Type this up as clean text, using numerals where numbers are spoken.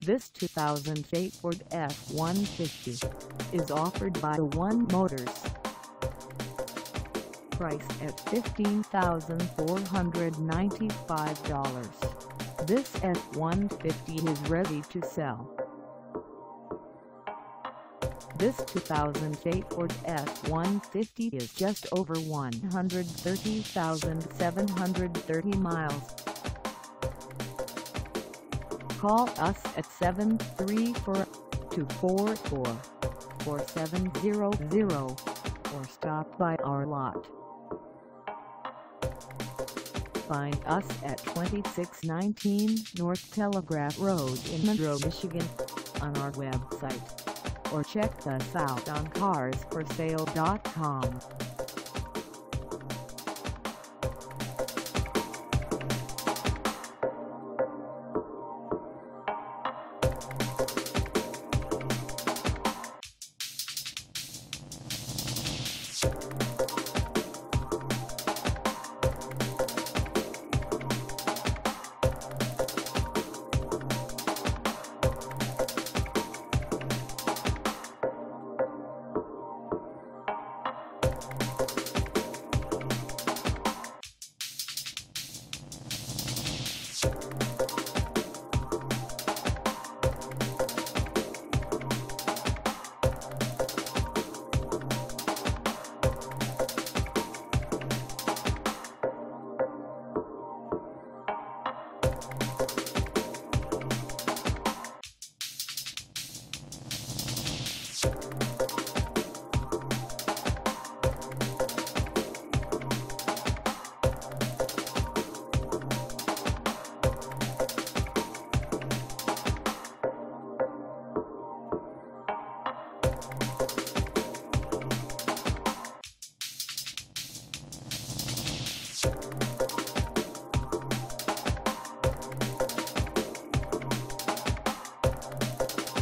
This 2008 Ford F-150 is offered by One Motors. Priced at $15,495, this F-150 is ready to sell. This 2008 Ford F-150 is just over 130,730 miles. Call us at 734-244-4700 or stop by our lot. Find us at 2619 North Telegraph Road in Monroe, Michigan, on our website, or check us out on carsforsale.com.